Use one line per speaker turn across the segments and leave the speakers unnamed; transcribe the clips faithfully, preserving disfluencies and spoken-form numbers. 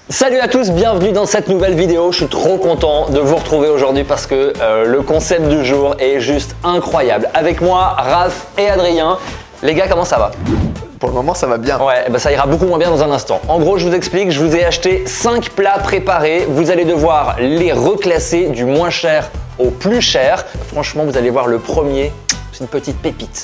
Salut à tous, bienvenue dans cette nouvelle vidéo. Je suis trop content de vous retrouver aujourd'hui parce que euh, le concept du jour est juste incroyable. Avec moi, Raph et Adrien. Les gars, comment ça va?
Pour le moment, ça va bien.
Ouais, bah ça ira beaucoup moins bien dans un instant. En gros, je vous explique, je vous ai acheté cinq plats préparés. Vous allez devoir les reclasser du moins cher au plus cher. Franchement, vous allez voir le premier, c'est une petite pépite.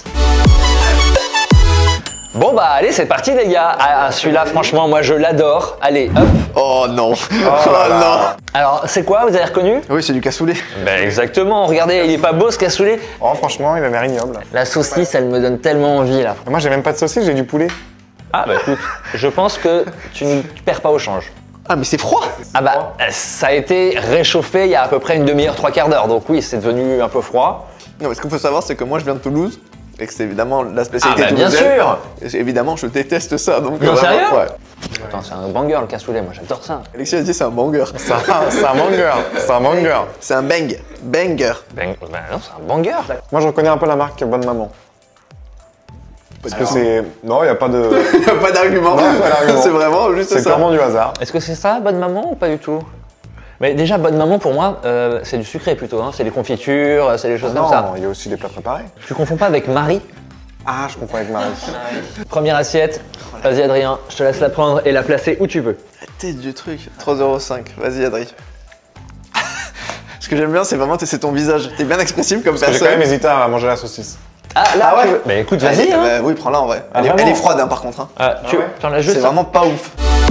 Bon bah allez, c'est parti les gars. Ah, celui-là, franchement, moi je l'adore. Allez, hop.
Oh non. Oh,
oh non. Alors, c'est quoi, vous avez reconnu?
Oui, c'est du cassoulet.
Ben exactement, regardez, il est pas beau ce cassoulet?
Oh franchement, il a l'air ignoble.
La saucisse, elle me donne tellement envie là.
Moi j'ai même pas de saucisse, j'ai du poulet.
Ah bah écoute, je pense que tu ne perds pas au change.
Ah mais c'est froid.
Ah bah, ça a été réchauffé il y a à peu près une demi-heure, trois quarts d'heure. Donc oui, c'est devenu un peu froid.
Non, mais ce qu'il faut savoir, c'est que moi je viens de Toulouse. Et que c'est évidemment la spécialité
ah bah,
toulousaine.
Bien sûr.
Et évidemment, je déteste ça. Donc,
non,
vraiment,
sérieux
ouais.
Attends, c'est un banger le cassoulet, moi j'adore ça.
Alexis a dit c'est un banger.
C'est un, un banger. C'est un banger.
C'est un bang. Banger.
Bang, bah non, c'est un banger.
Moi je reconnais un peu la marque Bonne Maman. Parce que c'est. Non, il n'y a pas de.
Il n'y a pas d'argument. C'est vraiment juste ça.
C'est clairement du hasard.
Est-ce que c'est ça, Bonne Maman, ou pas du tout? Mais déjà, Bonne Maman, pour moi, euh, c'est du sucré plutôt. Hein. C'est des confitures, c'est des choses
non,
comme ça.
Non, il y a aussi des plats préparés.
Tu confonds pas avec Marie?
Ah, je confonds avec Marie.
Première assiette. Vas-y, Adrien, je te laisse la prendre et la placer où tu veux.
La tête du truc. trois euros cinq. Vas-y, Adrien. Ce que j'aime bien, c'est vraiment c'est ton visage. T'es bien expressif comme
Parce
personne.
que j'ai quand même hésité à manger la saucisse.
Ah, là,
Ah ouais.
tu veux... Bah écoute, vas-y. Hein.
Bah, oui, prends-la en vrai.
Ah,
elle, est,
vraiment
elle est froide hein, par contre. Hein.
Ah, tu
ah ouais.
en as juste.
C'est vraiment pas ouf.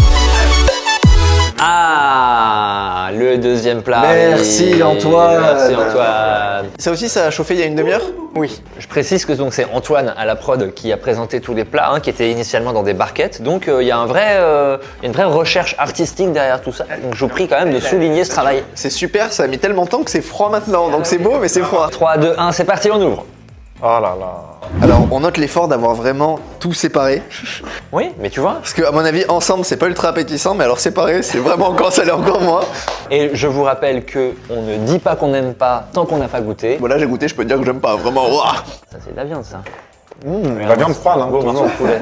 Ah, le deuxième plat.
Merci,
oui.
Antoine.
Merci Antoine.
Ça aussi, ça a chauffé il y a une demi-heure?
Oui. Je précise que donc c'est Antoine à la prod qui a présenté tous les plats, hein, qui étaient initialement dans des barquettes. Donc il euh, y a un vrai, euh, une vraie recherche artistique derrière tout ça. Donc je vous prie quand même de souligner ce travail.
C'est super, ça a mis tellement de temps que c'est froid maintenant. Donc c'est beau, mais c'est froid.
trois, deux, un, c'est parti, on ouvre.
Oh là là.
Alors, on note l'effort d'avoir vraiment tout séparé.
Oui, mais tu vois.
Parce que, à mon avis, ensemble, c'est pas ultra appétissant, mais alors séparé, c'est vraiment encore, ça l'est encore moins.
Et je vous rappelle que on ne dit pas qu'on n'aime pas tant qu'on n'a pas goûté.
Bon, là, j'ai goûté, je peux te dire que j'aime pas. Vraiment, waouh.
Ça, c'est de la viande, ça.
Mmh, la viande froide, hein.
Beau morceau de poulet.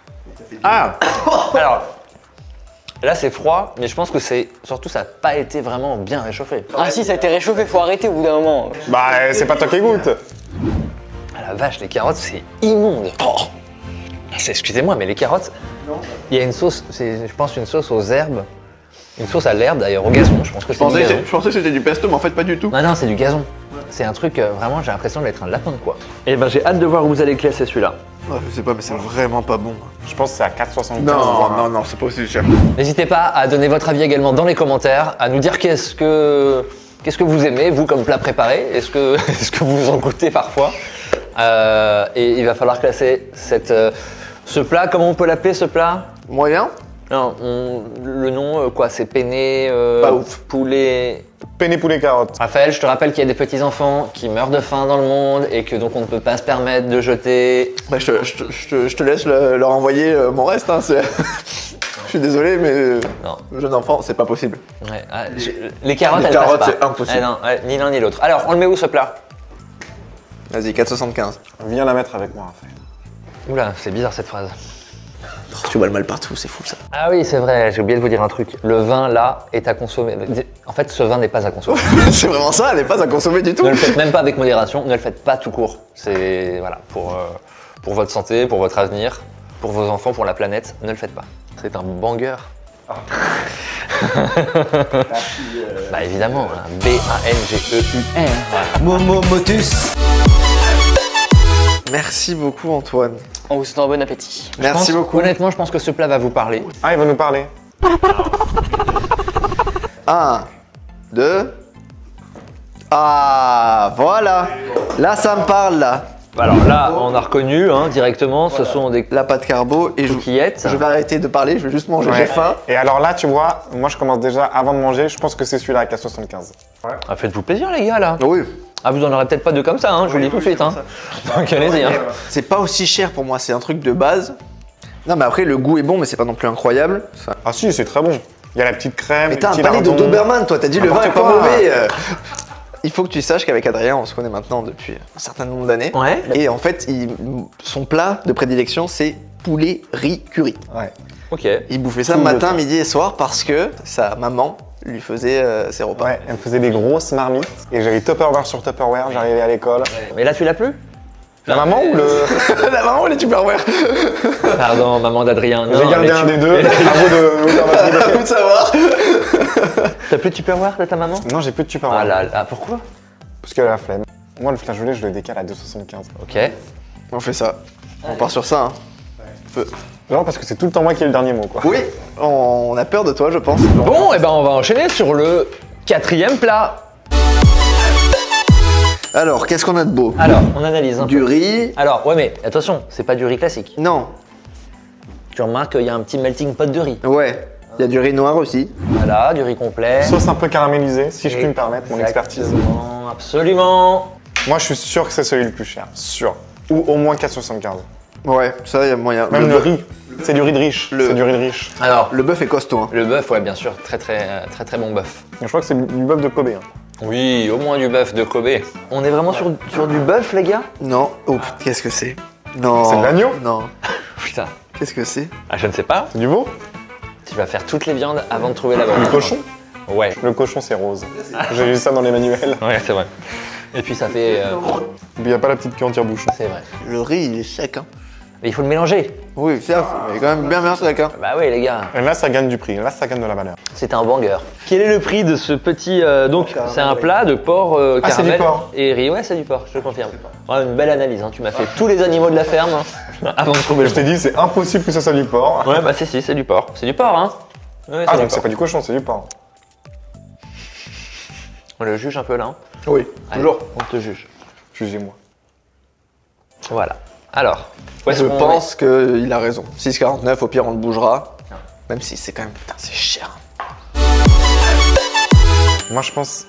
Ah. Alors. Là c'est froid, mais je pense que c'est surtout ça n'a pas été vraiment bien réchauffé.
Ah si, ça a été réchauffé, faut arrêter au bout d'un moment.
Bah, c'est pas toi qui goûte.
Ah la vache, les carottes c'est immonde. Oh, excusez-moi, mais les carottes, il y a une sauce, c'est je pense une sauce aux herbes, une sauce à l'herbe d'ailleurs, au gazon. Je pense que
Je
c'est du
pensais,
gazon.
je pensais que c'était du pesto, mais en fait, pas du tout.
Non non, c'est du gazon. C'est un truc euh, vraiment, j'ai l'impression d'être un lapin quoi. Et ben j'ai hâte de voir où vous allez classer celui-là.
Oh, je sais pas, mais c'est vraiment pas bon.
Je pense que c'est à quatre soixante-quinze.
Non, non, non, c'est pas aussi cher.
N'hésitez pas à donner votre avis également dans les commentaires, à nous dire qu'est-ce que qu'est-ce que vous aimez, vous, comme plat préparé. Est-ce que, est-ce que vous en goûtez parfois euh, Et il va falloir classer cette, euh, ce plat. Comment on peut l'appeler, ce plat?
Moyen?
Non, on- le nom, euh, quoi, c'est penne, euh,
Pas ouf.
poulet...
Penne poulet carotte.
Raphaël, je te rappelle qu'il y a des petits-enfants qui meurent de faim dans le monde et que donc on ne peut pas se permettre de jeter...
Bah, je te, je te- je te- je te laisse le- leur envoyer euh, mon reste. Hein, c'est- je suis désolé, mais euh,
Non.
jeune enfant, c'est pas possible.
Ouais, ah, je- les carottes,
Les
elles
carottes,
passent pas.
c'est impossible.
Eh non, ouais, ni l'un ni l'autre. Alors, on le met où, ce plat?
Vas-y, quatre soixante-quinze.
Viens la mettre avec moi, Raphaël.
Oula, c'est bizarre cette phrase.
Tu vois le mal partout, c'est fou ça.
Ah oui, c'est vrai, j'ai oublié de vous dire un truc. Le vin, là, est à consommer. En fait, ce vin n'est pas à consommer.
C'est vraiment ça, elle n'est pas à consommer du tout.
Ne le faites même pas avec modération, ne le faites pas tout court. C'est, voilà, pour, euh, pour votre santé, pour votre avenir, pour vos enfants, pour la planète, ne le faites pas. C'est un banger. Bah évidemment, hein. B A N G E U R.
Momo Motus. Merci beaucoup Antoine.
On vous souhaite un bon appétit.
Je
Merci
pense-
beaucoup.
Honnêtement, je pense que ce plat va vous parler.
Ah, il va nous parler.
Un, deux. Ah, voilà. Là, ça me parle là.
Alors là, on a reconnu hein, directement, ce sont des
La pâte carbo et je,
coquillettes.
je vais arrêter de parler, je vais juste manger,
Ouais.
j'ai faim.
Et alors là, tu vois, moi je commence déjà avant de manger, je pense que c'est celui-là à quatre soixante-quinze.
Ah, faites-vous plaisir les gars là.
Oui.
Ah, vous en aurez peut-être pas deux comme ça, hein, je vous le dis tout de suite. Hein. Donc allez-y. Hein.
C'est pas aussi cher pour moi, c'est un truc de base. Non, mais après, le goût est bon, mais c'est pas non plus incroyable. Ça-
Ah si, c'est très bon. Il y a la petite crème,
Mais
le
t'as un
petit
palais de
lardon.
Doberman, toi, t'as dit le vin est
N'importe
pas
quoi.
mauvais. euh. Il faut que tu saches qu'avec Adrien, on se connaît maintenant depuis un certain nombre d'années.
Ouais.
Et en fait, il- son plat de prédilection, c'est poulet riz curry.
Ouais.
Ok.
Il bouffait ça
Tout le
matin,
temps.
midi et soir parce que sa maman lui faisait euh, ses repas.
Ouais, elle me faisait des grosses marmites et j'avais Tupperware sur Tupperware, j'arrivais à l'école.
Mais là, tu l'as plus?
La maman ou le.
La maman, les Tupperware.
Pardon, maman d'Adrien. Non,
J'ai gardé
mais
un
tu-
des deux, à vous de vous faire votre
À
idée.
vous de savoir.
T'as plus de Tupperware de ta maman?
Non, j'ai plus de Tupperware.
Ah là là, pourquoi?
Parce qu'elle a la flemme. Moi, le flageolet, je le décale à deux virgule soixante-quinze.
Ok.
On fait ça. On part sur ça. Hein. Feu.
Genre parce que c'est tout le temps moi qui ai le dernier mot, quoi.
Oui, on a peur de toi, je pense.
Bon, et ben on va enchaîner sur le quatrième plat.
Alors, qu'est-ce qu'on a de beau?
Alors, on analyse un peu.
Du riz.
Alors, ouais, mais attention, c'est pas du riz classique.
Non.
Tu remarques qu'il y a un petit melting pot de riz.
Ouais. Il y a du riz noir aussi.
Voilà, du riz complet.
Sauce un peu caramélisée, si je puis me permettre, mon expertise.
Exactement, absolument.
Moi, je suis sûr que c'est celui le plus cher. Sûr. Ou au moins quatre virgule soixante-quinze.
Ouais, ça, il y a moyen.
Même le,
bœuf-
riz. C'est du riz de riche.
Le-
C'est du riz de riche.
Alors,
Le bœuf est costaud. Hein.
le bœuf, ouais, bien sûr, très très très très bon bœuf.
Je crois que c'est du bœuf de Kobe. Hein.
Oui, au moins du bœuf de Kobe. On est vraiment sur, sur du bœuf, les gars?
Non. Oh, putain, qu'est-ce que c'est? Non.
C'est de l'agneau?
Non.
Putain.
Qu'est-ce que c'est?
Ah, je ne sais pas.
C'est du veau?
Tu vas faire toutes les viandes avant de trouver la bonne.
Du cochon?
Ouais.
Le cochon, c'est rose. J'ai vu ça dans les manuels.
Ouais, c'est vrai. Et puis ça fait. euh,
Il n'y a pas la petite queue en tire-bouchon.
C'est vrai.
Le riz, il est sec. Hein.
Mais il faut le mélanger.
Oui, certes, mais il est quand même bien bien sec. Hein.
Bah oui, les gars.
Et là, ça gagne du prix. Là, ça gagne de la valeur.
C'est un banger. Quel est le prix de ce petit. euh, donc, c'est un plat de porc euh,
Ah, c'est du
caramel
porc.
et riz. Ouais, c'est du porc, je te confirme. Ouais, une belle analyse. Hein. Tu m'as fait tous les animaux de la ferme hein, avant de trouver le
Je t'ai dit, c'est impossible que ce soit du porc.
Ouais, bah si, si, c'est du porc. C'est du porc, hein. Ouais,
Ah,
c'est du
donc c'est
porc.
pas du cochon, c'est du porc.
On le juge un peu là. Hein.
Oui,
Allez,
toujours.
on te juge.
Jugez-moi.
Voilà. Alors, où est-ce
Je
qu'on
pense qu'il a raison. six quarante-neuf, au pire, on le bougera. Même si c'est quand même. Putain, c'est cher.
Moi, je pense.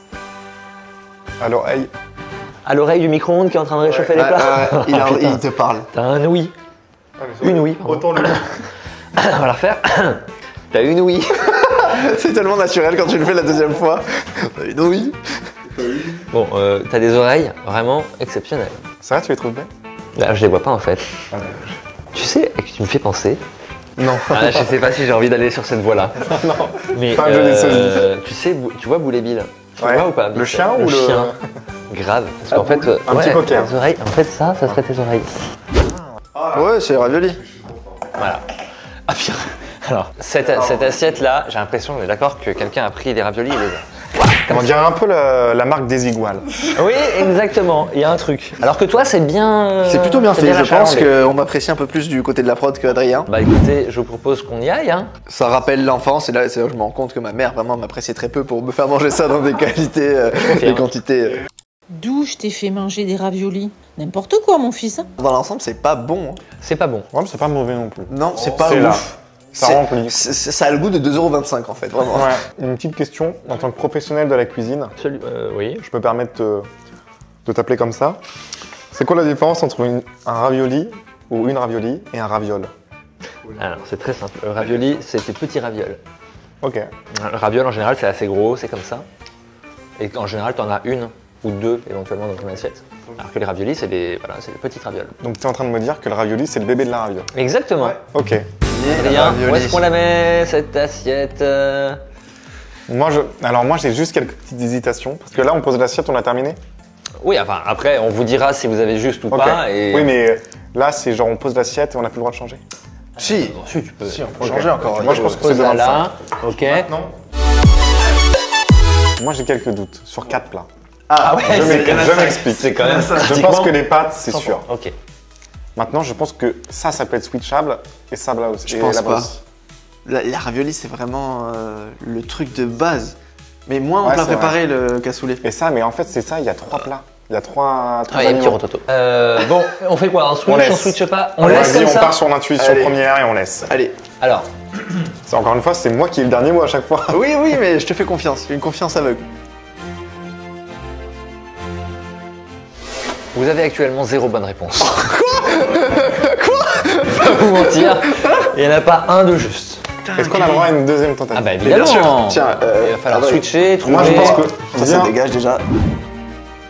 À l'oreille.
met à l'oreille du micro-ondes qui est en train de réchauffer les
Ah,
plats.
ah, il, a-
Oh, putain.
il te parle.
T'as un oui. Une oui. pardon.
Autant le.
On va la refaire. T'as une oui.
C'est tellement naturel quand tu le fais la deuxième fois. Une oui.
Bon, euh, t'as des oreilles vraiment exceptionnelles.
C'est vrai, tu les trouves bien?
Là, je les vois pas en fait.
Ah,
Tu sais, et que tu me fais penser.
Non.
Ah, je sais pas si j'ai envie d'aller sur cette voie-là.
non.
Mais
Pas un jeu des
euh, tu sais, Bou- tu vois Boulet Bill. Tu
Ouais.
vois ou pas
Le
Bill
chien ou le-
chien. Grave. Parce qu'en fait, euh,
Un petit poker.
tes oreilles. En fait, ça, ça serait tes oreilles.
Ouais, c'est ravioli.
Voilà. Ah pire. Alors, cette, cette assiette-là, j'ai l'impression, on est d'accord, que quelqu'un a pris des raviolis et les a.
On dirait un peu la, la marque des iguales.
Oui, exactement. Il y a un truc. Alors que toi, c'est bien. euh,
C'est plutôt bien
c'est
fait. Je pense
achalandé.
qu'on m'apprécie un peu plus du côté de la prod que Adrien.
Bah écoutez, je vous propose qu'on y aille, hein.
Ça rappelle l'enfance et là, c'est là où je me rends compte que ma mère vraiment m'appréciait très peu pour me faire manger ça dans des qualités, euh, des quantités. euh.
D'où je t'ai fait manger des raviolis? N'importe quoi, mon fils.
Dans l'ensemble, c'est pas bon. hein.
C'est pas bon.
Ouais, mais c'est pas mauvais non plus.
Non, c'est pas
c'est là.
ouf.
Ça
C'est-
remplit.
c'est- c'est- Ça a le goût de deux euros vingt-cinq en fait, vraiment.
Ouais. Une petite question, en tant que professionnel de la cuisine,
Celui, euh, oui.
je peux permettre de, de t'appeler comme ça. C'est quoi la différence entre une- un ravioli ou une ravioli et un raviole?
Alors, c'est très simple. Le ravioli, c'est des petits ravioles.
Ok.
Le raviole, en général, c'est assez gros, c'est comme ça. Et en général, t'en as une ou deux éventuellement dans ton assiette. Alors que les raviolis, c'est des, voilà, c'est des petites ravioles.
Donc tu es en train de me dire que le ravioli, c'est le bébé de la raviole.
Exactement.
Ok.
Adrien,
Ravioli.
où est-ce qu'on la met, cette assiette euh
Moi, je... Alors moi, j'ai juste quelques petites hésitations. Parce que là, on pose l'assiette, on a terminé.
Oui, enfin, après, on vous dira si vous avez juste ou
Ok.
pas. Et...
Oui, mais là, c'est genre on pose l'assiette et on n'a plus le droit de changer.
Si,
Si, tu peux.
si, on peut
Ok.
changer encore.
Moi, je pense que c'est
Pose
de
ça
vingt-cinq.
là. Ok.
Non. Moi, j'ai quelques doutes sur quatre plats.
Ah ouais,
Je
c'est
m'ex-
quand même
je
ça.
m'explique.
C'est quand même ça.
Je pense que les pâtes, c'est sûr.
Ok.
Maintenant, je pense que ça, ça peut être switchable et ça là aussi.
Je
et
pense
là-bas
pas.
aussi.
La, la ravioli, c'est vraiment euh, le truc de base. Mais moins on
Ouais,
l'a
c'est
préparé le cassoulet.
Et ça, mais en fait, c'est ça, il y a trois plats. Il y a trois, trois
Ah, il y a un petit
aliments.
rototo. Euh, bon, on fait quoi? On switch,
On
on,
laisse.
switch pas? On
Vas-y,
laisse comme
on
ça
part sur l'intuition
Allez.
première et on laisse.
Allez.
Alors,
C'est encore une fois, c'est moi qui ai le dernier mot à chaque fois.
Oui, oui, mais je te fais confiance. Une confiance aveugle.
vous avez actuellement zéro bonne réponse. Quoi? Quoi? Pas vous mentir, il n'y en a pas un de juste.
Est-ce qu'on a le droit à une deuxième tentative?
Ah bah
Mais bien
évidemment.
sûr. Tiens, euh,
il va falloir
ah ouais.
switcher, trouver.
Moi, je pense que.
Ça, ça
Viens.
dégage déjà.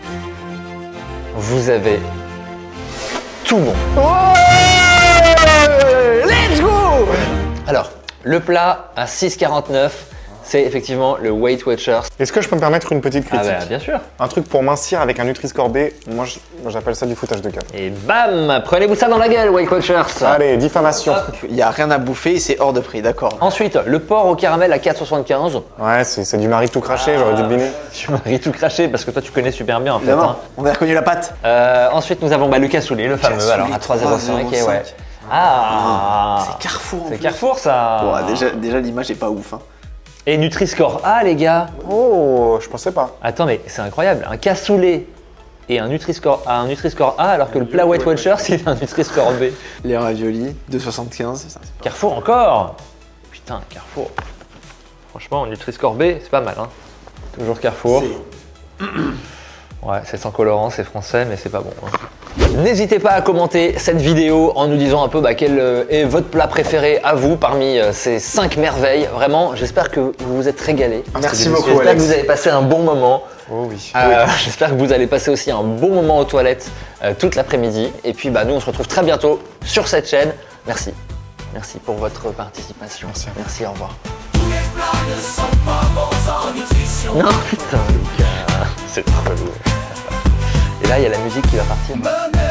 Vous avez tout bon.
Let's go!
Alors, le plat à six quarante-neuf, c'est effectivement le Weight Watchers.
Est-ce que je peux me permettre une petite
Ah
critique?
bah bien sûr.
Un truc pour mincir avec un Nutri-Score B, moi je- moi, j'appelle ça du foutage de gueule.
Et bam, prenez-vous ça dans la gueule, Weight Watchers.
Allez, diffamation.
Il y a rien à bouffer et c'est hors de prix, d'accord.
Ensuite, le porc au caramel à quatre soixante-quinze.
Ouais, c'est c'est du mari tout craché, j'aurais dû deviner.
Tu m'as tout craché parce que toi tu connais super bien en fait.
Évidemment,
hein.
on a reconnu la pâte.
Euh, ensuite, nous avons bah, le cassoulet, le fameux,
Cassoulet,
alors à trois zéro cinq. et ouais. Ah,
C'est Carrefour en
c'est
plus.
Carrefour ça.
Bon, déjà, déjà l'image est pas ouf. Hein.
Et Nutri-Score A, les gars.
Oh, je pensais pas.
Attends, mais c'est incroyable. Un cassoulet et un Nutri-Score A, un Nutri-Score A, alors que le plat Weight Watchers, c'est un Nutri-Score B.
Les raviolis, deux soixante-quinze. c'est ça.
Carrefour encore. Putain, Carrefour. Franchement, Nutri-Score B, c'est pas mal. Hein. Toujours Carrefour. Ouais, c'est sans colorant, c'est français, mais c'est pas bon. Hein. N'hésitez pas à commenter cette vidéo en nous disant un peu bah, quel euh, est votre plat préféré à vous parmi euh, ces cinq merveilles. Vraiment, j'espère que vous vous êtes régalés.
Merci
délicieux.
beaucoup,
J'espère que
Alex.
vous avez passé un bon moment.
Oh oui.
Euh, J'espère que vous allez passer aussi un bon moment aux toilettes euh, toute l'après-midi. Et puis bah, nous, on se retrouve très bientôt sur cette chaîne. Merci. Merci pour votre participation.
Merci.
Merci, au revoir. Non, putain, Lucas, c'est trop lourd. Et là, il y a la musique qui va partir.